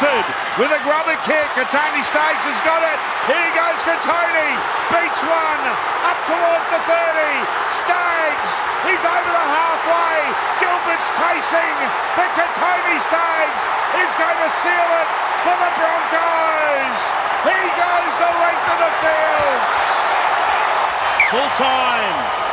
Gilford with a grubber kick. Kotoni Staggs has got it. Here goes Kotoni. Beats one. Up towards the 30. Staggs. He's over the halfway. Gilbert's chasing. But Kotoni Staggs is going to seal it for the Broncos. He goes the length of the field. Full time.